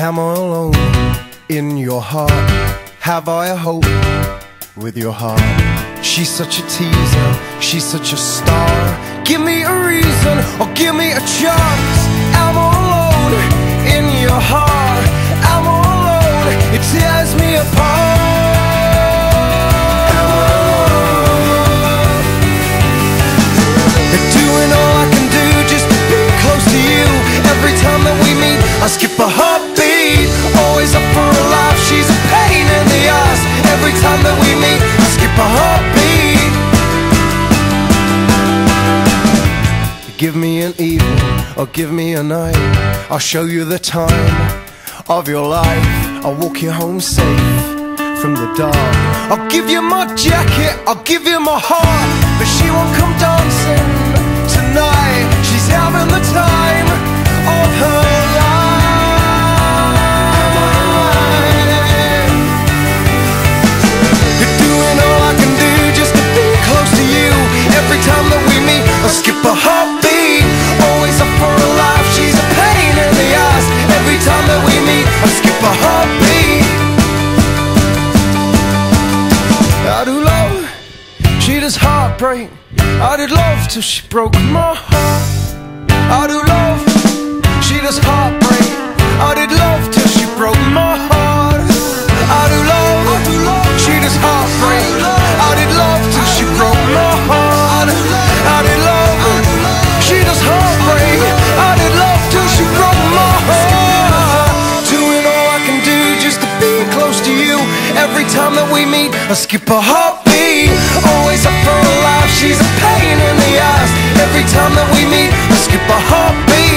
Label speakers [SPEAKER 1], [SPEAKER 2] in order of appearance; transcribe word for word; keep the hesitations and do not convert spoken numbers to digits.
[SPEAKER 1] Am I alone in your heart? Have I a hope with your heart? She's such a teaser, she's such a star. Give me a reason or give me a chance. Am I alone in your heart? Am I alone? It tears me apart. Am I alone? Doing all I can do just to be close to you. Every time that we meet, I skip a heartbeat. Always up for a laugh, she's a pain in the ass. Every time that we meet, I skip a heartbeat. Give me an evening or give me a night, I'll show you the time of your life. I'll walk you home safe from the dark. I'll give you my jacket, I'll give you my heart, but she won't come dancing tonight. She's having the time of her life. You're doing all I can do just to be close to you. Every time that we meet, I skip a heartbeat. Always up for a laugh, she's a pain in the ass. Every time that we meet, I skip a heartbeat. I do love, she does heartbreak. I did love till she broke my heart. I do love, she does heartbreak. I did love till she broke my heart. I do love, she does heartbreak. I did love till she broke my heart. I did love, she does heartbreak. I did love till she broke my heart. Doing all I can do just to be close to you. Every time that we meet, I skip a heartbeat. Always up for a laugh, she's a pain in the ass. Every time that we meet, I skip a heartbeat.